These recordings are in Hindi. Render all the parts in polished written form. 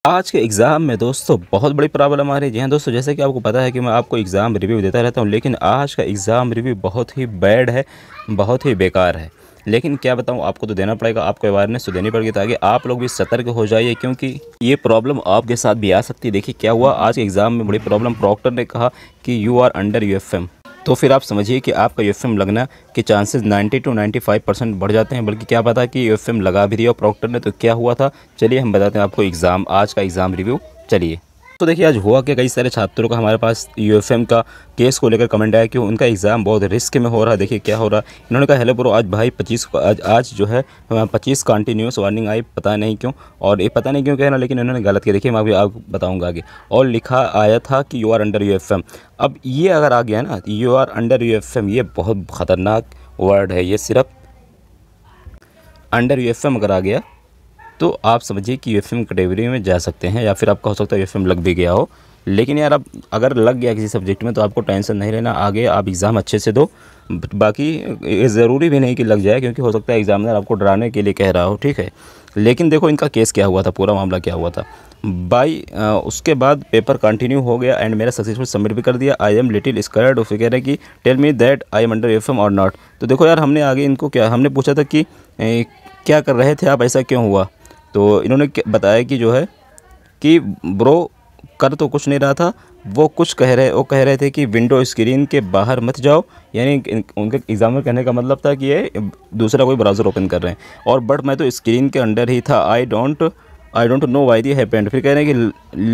आज के एग्ज़ाम में दोस्तों बहुत बड़ी प्रॉब्लम आ रही है। जी हाँ दोस्तों, जैसे कि आपको पता है कि मैं आपको एग्ज़ाम रिव्यू देता रहता हूँ, लेकिन आज का एग्ज़ाम रिव्यू बहुत ही बैड है, बहुत ही बेकार है। लेकिन क्या बताऊँ, आपको तो देना पड़ेगा, आपको अवेयरनेस तो देनी पड़ेगी ताकि आप लोग भी सतर्क हो जाइए, क्योंकि ये प्रॉब्लम आपके साथ भी आ सकती है। देखिए क्या हुआ आज के एग्ज़ाम में, बड़ी प्रॉब्लम। प्रॉक्टर ने कहा कि यू आर अंडर यूएफएम, तो फिर आप समझिए कि आपका यूएफएम लगना के चांसेस 90 to 95% बढ़ जाते हैं। बल्कि क्या पता कि यूएफएम लगा भी दिया और प्रॉक्टर ने। तो क्या हुआ था, चलिए हम बताते हैं आपको आज का एग्ज़ाम रिव्यू। चलिए तो देखिए आज हुआ कि कई सारे छात्रों का हमारे पास यूएफएम का केस को लेकर कमेंट आया कि उनका एग्ज़ाम बहुत रिस्क में हो रहा है। देखिए क्या हो रहा है, इन्होंने कहा हेलो ब्रो, आज भाई 25 आज जो है 25 कंटिन्यूस वार्निंग आई, पता नहीं क्यों। और ये पता नहीं क्यों कहना, लेकिन इन्होंने गलत किया। देखिए मैं अभी आपको बताऊंगा आगे। और लिखा आया था कि यू आर अंडर यूएफएम। अब ये अगर आ गया ना, यू आर अंडर यूएफएम, ये बहुत ख़तरनाक वर्ड है। ये सिर्फ अंडर यूएफएम अगर आ गया तो आप समझिए कि यूएफएम कैटेगरी में जा सकते हैं, या फिर आपका हो सकता है यूएफएम लग भी गया हो। लेकिन यार अब अगर लग गया किसी सब्जेक्ट में तो आपको टेंशन नहीं लेना, आगे आप एग्ज़ाम अच्छे से दो। बाकी ये ज़रूरी भी नहीं कि लग जाए, क्योंकि हो सकता है एग्ज़ामिनर आपको डराने के लिए कह रहा हो, ठीक है। लेकिन देखो इनका केस क्या हुआ था, पूरा मामला क्या हुआ था उसके बाद पेपर कंटिन्यू हो गया एंड मेरा सक्सेसफुल सबमिट भी कर दिया। I am little scared of, कह रहे कि tell me that I am under UFM or not. तो देखो यार, हमने आगे इनको क्या हमने पूछा था कि क्या कर रहे थे आप, ऐसा क्यों हुआ। तो इन्होंने बताया कि जो है कि ब्रो कर तो कुछ नहीं रहा था, वो कह रहे थे कि विंडो स्क्रीन के बाहर मत जाओ। यानी उनके एग्जामिनर कहने का मतलब था कि ये दूसरा कोई ब्राउज़र ओपन कर रहे हैं। और बट मैं तो स्क्रीन के अंडर ही था, I don't know why this happened. फिर कह रहे हैं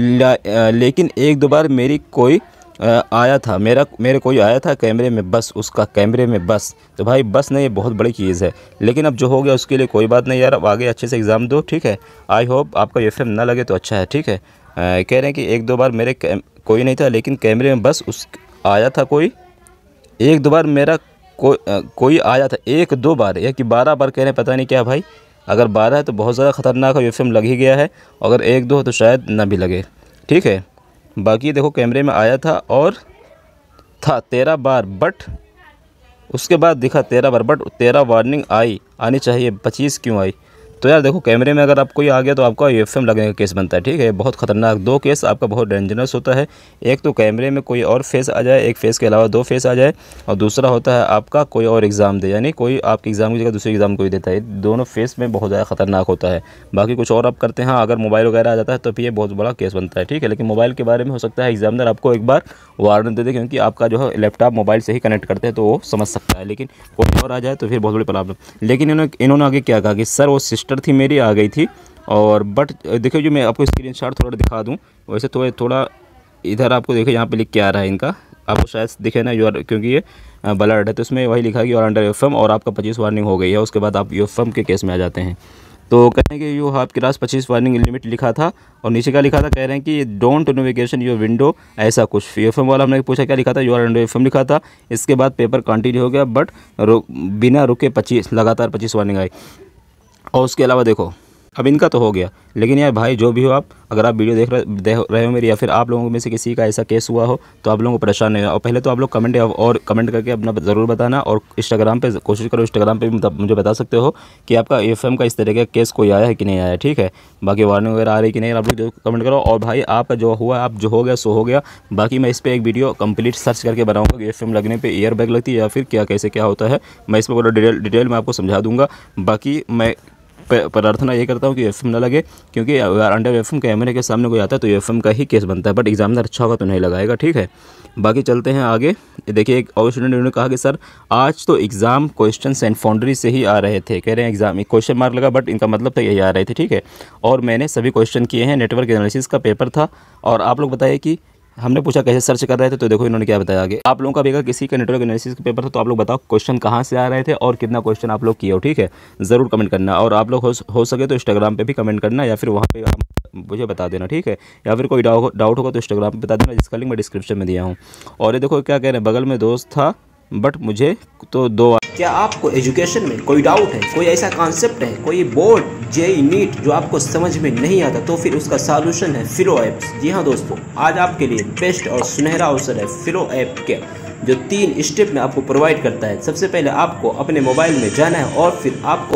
कि लेकिन एक दो बार मेरी कोई आया था, मेरे कोई आया था कैमरे में, बस उसका कैमरे में बस। तो भाई बस नहीं, ये बहुत बड़ी चीज़ है। लेकिन अब जो हो गया उसके लिए कोई बात नहीं यार, अब आगे अच्छे से एग्ज़ाम दो, ठीक है। आई होप आपका यूएफएम ना लगे तो अच्छा है, ठीक है। कह रहे हैं कि एक दो बार मेरे कोई नहीं था, लेकिन कैमरे में बस उस आया था कोई। एक दो बार मेरा कोई आया था, एक दो बार, या कि 12 बार कह रहे हैं, पता नहीं क्या भाई। अगर 12 है तो बहुत ज़्यादा ख़तरनाक है, यूएफएम लग ही गया है। अगर एक दो हो तो शायद ना भी लगे, ठीक है। बाकी देखो कैमरे में आया था और था 13 बार, बट उसके बाद दिखा 13 बार, बट 13 वार्निंग आनी चाहिए, 25 क्यों आई। तो यार देखो कैमरे में अगर आपको ये आ गया तो आपका यूएफएम लगने का केस बनता है, ठीक है। बहुत ख़तरनाक दो केस आपका बहुत डेंजरस होता है। एक तो कैमरे में कोई और फेस आ जाए, एक फेस के अलावा दो फेस आ जाए, और दूसरा होता है आपका कोई और एग्ज़ाम दे, यानी कोई आपके एग्ज़ाम की जगह दूसरे एग्ज़ाम कोई देता है। दोनों फेस में बहुत ज़्यादा ख़तरनाक होता है। बाकी कुछ और आप करते हैं, अगर मोबाइल वगैरह आ जाता है तो फिर ये बहुत बड़ा केस बनता है, ठीक है। लेकिन मोबाइल के बारे में हो सकता है एग्जामिनर आपको एक बार वार्निंग दे दे, क्योंकि आपका जो है लैपटॉप मोबाइल से ही कनेक्ट करते हैं तो वो समझ सकता है। लेकिन कोई और आ जाए तो फिर बहुत बड़ी प्रॉब्लम। लेकिन इन्होंने आगे क्या कहा कि सर वो सिस्टर थी मेरी, आ गई थी। और बट देखिए जो मैं आपको स्क्रीनशॉट थोड़ा दिखा दूं, वैसे तो थोड़ा इधर आपको देखिए यहाँ पे लिख के आ रहा है इनका, आपको शायद दिखे ना, क्योंकि ये ब्लर्ड है, तो इसमें वही लिखा कि और अंडर यूएफएम, और आपका 25 वार्निंग हो गई है। उसके बाद आप यूएफएम के केस में आ जाते हैं। तो कहते हैं कि यू आपके पास 25 वार्निंग लिमिट लिखा था, और नीचे क्या लिखा था, कह रहे हैं कि डोंट नेविगेशन योर विंडो, ऐसा कुछ। यूएफएम वाला हमने पूछा क्या लिखा था, यू आर अंडर यूएफएम लिखा था। इसके बाद पेपर कंटिन्यू हो गया, बट बिना रुके 25 लगातार 25 वार्निंग आई। और उसके अलावा देखो अब इनका तो हो गया, लेकिन यार भाई जो भी हो आप, अगर आप वीडियो देख रहे हो मेरी, या फिर आप लोगों में से किसी का ऐसा केस हुआ हो तो आप लोगों को परेशान नहीं हो। और पहले तो आप लोग कमेंट करके अपना ज़रूर बताना, और इंस्टाग्राम पे कोशिश करो, इंस्टाग्राम पे भी मुझे बता सकते हो कि आपका यूएफएम का इस तरह का केस कोई आया है कि नहीं आया, ठीक है। बाकी वार्निंग वगैरह आ रही कि नहीं, आप लोग कमेंट करो। और भाई आपका जो हुआ, आप जो हो गया सो हो गया। बाकी मैं इस पर एक वीडियो कंप्लीट सर्च करके बनाऊँगा कि यूएफएम लगने पर एयर बैग लगती है या फिर क्या कैसे क्या होता है, मैं इस पर पूरा डिटेल में आपको समझा दूँगा। बाकी मैं प्रार्थना ये करता हूँ कि यूएफएम ना लगे, क्योंकि अगर अंडर यूएफएम कैमरे के सामने कोई आता है तो यूएफएम का ही केस बनता है, बट एग्जामिनर अच्छा होगा तो नहीं लगाएगा, ठीक है। बाकी चलते हैं आगे। देखिए एक और स्टूडेंट ने कहा कि सर आज तो एग्ज़ाम क्वेश्चन एंड फाउंड्री से ही आ रहे थे, कह रहे हैं एग्जाम में क्वेश्चन मार्क लगा, बट इनका मतलब था यही आ रहे थे, ठीक है। और मैंने सभी क्वेश्चन किए हैं, नेटवर्क एनालिसिस का पेपर था। और आप लोग बताइए कि हमने पूछा कैसे सर्च कर रहे थे, तो देखो इन्होंने क्या बताया आगे। आप लोगों का भी अगर किसी का नेटवर्क एनालिसिस का पेपर था तो आप लोग बताओ क्वेश्चन कहाँ से आ रहे थे और कितना क्वेश्चन आप लोग किए हो, ठीक है। ज़रूर कमेंट करना, और आप लोग हो सके तो इंस्टाग्राम पे भी कमेंट करना, या फिर वहाँ पे मुझे बता देना, ठीक है। या फिर कोई डाउट होगा तो इंस्टाग्राम पे बता देना, जिसका लिंक मैं डिस्क्रिप्शन में दिया हूँ। और ये देखो क्या कह रहे हैं, बगल में दोस्त था बट मुझे तो दो। क्या आपको एजुकेशन में कोई डाउट है, कोई ऐसा कॉन्सेप्ट है, कोई बोर्ड जेईई नीट जो आपको समझ में नहीं आता, तो फिर उसका सॉल्यूशन है फिलो ऐप्स। जी हाँ दोस्तों, आज आपके लिए बेस्ट और सुनहरा अवसर है फिलो ऐप के, जो 3 स्टेप में आपको प्रोवाइड करता है। सबसे पहले आपको अपने मोबाइल में जाना है और फिर आपको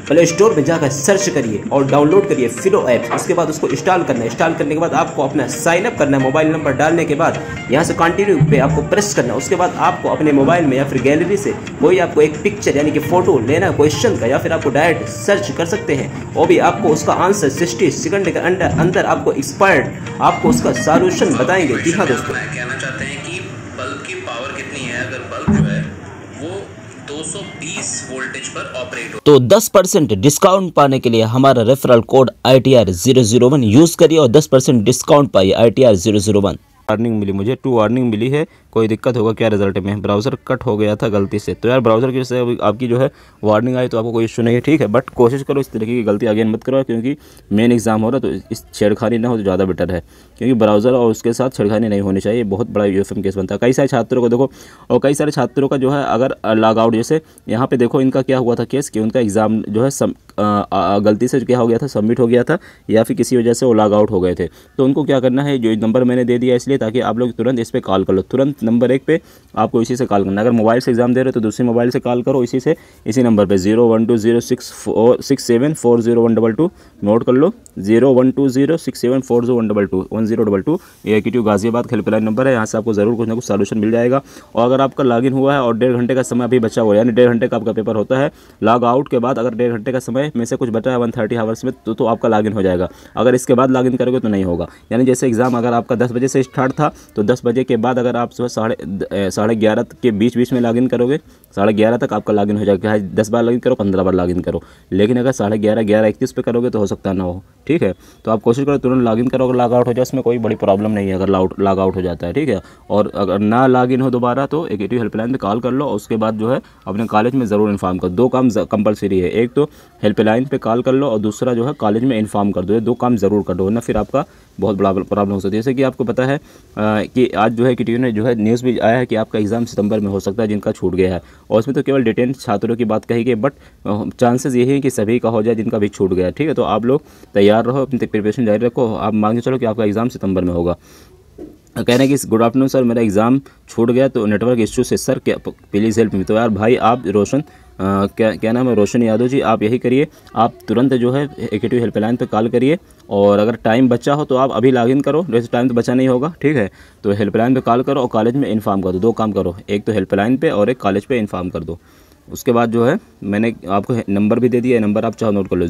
प्ले स्टोर में जाकर सर्च करिए और डाउनलोड करिए फिलो ऐप। उसके बाद उसको इंस्टॉल करना है। इंस्टॉल करने के बाद आपको अपना साइन अप करना है। मोबाइल नंबर डालने के बाद यहाँ से कंटिन्यू पे आपको प्रेस करना है। उसके बाद आपको अपने मोबाइल में या फिर गैलरी से कोई आपको एक पिक्चर यानी कि फोटो लेना है क्वेश्चन का, या फिर आपको डायरेक्ट सर्च कर सकते हैं और भी आपको उसका आंसर 60 सेकंड के अंदर आपको एक्सपर्ट आपको उसका सॉल्यूशन बताएंगे। जी हाँ दोस्तों, कहना चाहते हैं कि बल्ब की पावर कितनी है। अगर बल्ब जो है वो 220 वोल्टेज पर ऑपरेट हो तो 10% डिस्काउंट पाने के लिए हमारा रेफरल कोड ITR001 यूज़ करिए और 10% डिस्काउंट पाइए ITR001। वार्निंग मिली, मुझे 2 वार्निंग मिली है। कोई दिक्कत होगा क्या रिजल्ट में? ब्राउज़र कट हो गया था गलती से। तो यार ब्राउज़र की वजह से आपकी जो है वार्निंग आई तो आपको कोई इशू नहीं है, ठीक है। बट कोशिश करो इस तरीके की गलती आगे मत करो, क्योंकि मेन एग्जाम हो रहा है तो इस छेड़खानी ना हो तो ज़्यादा बेटर है, क्योंकि ब्राउज़र और उसके साथ छेड़खानी नहीं होनी चाहिए। बहुत बड़ा यूएफएम केस बनता है। कई सारे छात्रों को देखो, और कई सारे छात्रों का जो है अगर लॉग आउट, जैसे यहाँ पे देखो इनका क्या हुआ था केस कि उनका एग्ज़ाम जो है गलती से क्या हो गया था, सबमिट हो गया था या फिर किसी वजह से वो लॉग आउट हो गए थे। तो उनको क्या करना है, जो नंबर मैंने दे दिया इसलिए ताकि आप लोग तुरंत इस पर कॉल कर लो। तुरंत नंबर 1 पे आपको इसी से कॉल करना है। अगर मोबाइल से एग्जाम दे रहे हो तो दूसरे मोबाइल से कॉल करो इसी नंबर पे 0120674012 नोट कर लो। 0120674012 ये AKTU गाजियाबाद हेल्पलाइन नंबर है। यहाँ से आपको ज़रूर कुछ ना कुछ सॉल्यूशन मिल जाएगा। और अगर आपका लॉगिन हुआ है और 1.5 घंटे का समय अभी बचा हुआ है, यानी 1.5 घंटे का आपका पेपर होता है, लॉग आउट के बाद अगर 1.5 घंटे का समय में से कुछ बचा है 130 आवर्स में तो आपका लॉगिन हो जाएगा। अगर इसके बाद लॉगिन करोगे तो नहीं होगा। यानी जैसे एग्जाम अगर आपका 10 बजे से स्टार्ट था तो 10 बजे के बाद अगर आप सुबह 11:30 के बीच में लॉगिन करोगे, 11:30 तक आपका लॉगिन हो जाएगा। 10 बार लॉगिन करो, 15 बार लॉगिन करो, लेकिन अगर 11:30 11:31 पे करोगे तो हो सकता ना हो, ठीक है। तो आप कोशिश करो तुरंत लॉगिन करो। अगर लॉग आउट हो जाए इसमें कोई बड़ी प्रॉब्लम नहीं है अगर लॉग आउट हो जाता है, ठीक है। और अगर ना लॉगिन हो दोबारा तो AKTU हेल्पलाइन पे कॉल कर लो और उसके बाद जो है अपने कॉलेज में ज़रूर इन्फॉर्म कर। 2 काम कंपलसरी है, एक तो हेल्पलाइन पे कॉल कर लो और दूसरा जो है कॉलेज में इन्फॉर्म कर दो। ये 2 काम ज़रूर कर दो, वरना फिर आपका बहुत बड़ा प्रॉब्लम हो सकती है। जैसे कि आपको पता है कि आज जो है AKTU ने जो है न्यूज़ भी आया है कि आपका एग्ज़ाम सितंबर में हो सकता है जिनका छूट गया है। और उसमें तो केवल डिटेन छात्रों की बात कही गई, बट चांसेस यही है कि सभी का हो जाए जिनका भी छूट गया है, ठीक है। तो आप लोग तैयार रहो, अपनी प्रिपरेशन जारी रखो। आप मान के चलो कि आपका एग्ज़ाम सितंबर में होगा। कह रहे हैं कि गुड आफ्टरनून सर, मेरा एग्ज़ाम छूट गया तो नेटवर्क इश्यू से सर क्या प्लीज़ हेल्प मी। तो यार भाई आप रोशन क्या नाम है, रोशन यादव जी, आप यही करिए, आप तुरंत जो है AKTU हेल्पलाइन पे कॉल करिए। और अगर टाइम बचा हो तो आप अभी लॉगिन करो, वैसे टाइम तो बचा नहीं होगा, ठीक है। तो हेल्पलाइन पे कॉल करो और कॉलेज में इन्फॉर्म कर दो। 2 काम करो, एक तो हेल्पलाइन पे और एक कॉलेज पे इन्फॉर्म कर दो। उसके बाद जो है मैंने आपको नंबर भी दे दिया है, नंबर आप चाहो नोट कर लो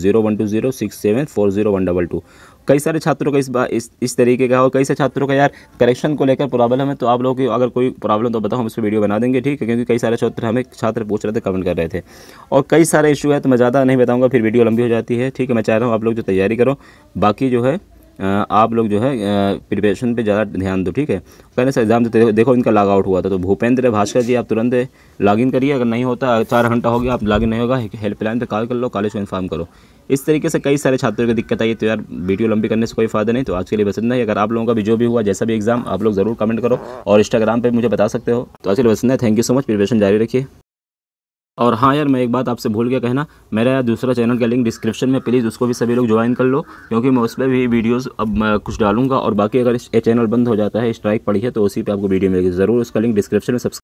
0120674012। कई सारे छात्रों का इस तरीके का, और कई सारे छात्रों का यार करेक्शन को लेकर प्रॉब्लम है। तो आप लोगों की अगर कोई प्रॉब्लम तो बताओ, हम इस पर वीडियो बना देंगे, ठीक है। क्योंकि कई सारे छात्र पूछ रहे थे, कमेंट कर रहे थे और कई सारे इशू है, तो मैं ज़्यादा नहीं बताऊँगा, फिर वीडियो लंबी हो जाती है, ठीक है। मैं चाह रहा हूँ आप लोग जो तैयारी करो, बाकी जो है आप लोग जो है प्रिपरेशन पे ज़्यादा ध्यान दो, ठीक है। पहले से एग्जाम तो देखो इनका लॉग आउट हुआ था, तो भूपेंद्र भास्कर जी आप तुरंत लॉगिन करिए। अगर नहीं होता 4 घंटा हो गया आप लॉगिन नहीं होगा, हेल्पलाइन पे कॉल कर लो, कॉलेज में इन्फॉर्म करो। इस तरीके से कई सारे छात्रों की दिक्कत आई। तो यार वीडियो लंबी करने से कोई फ़ायदा नहीं। तो आज के लिए बस इतना ही। अगर आप लोगों का भी जो भी हुआ जैसा भी एग्जाम, आप लोग ज़रूर कमेंट करो और इंस्टाग्राम पे मुझे बता सकते हो। तो आज के लिए बस इतना है। Thank you so much, preparation जारी रखिए। और हाँ यार, मैं एक बात आपसे भूल गया कहना, मेरा यार दूसरा चैनल का लिंक डिस्क्रिप्शन में, प्लीज़ उसको भी सभी लोग ज्वाइन कर लो, क्योंकि मैं उस पर भी वीडियोस अब मैं कुछ डालूंगा। और बाकी अगर ये चैनल बंद हो जाता है, स्ट्राइक पड़ी है, तो उसी पे आपको वीडियो मिलेगी। ज़रूर उसका लिंक डिस्क्रिप्शन में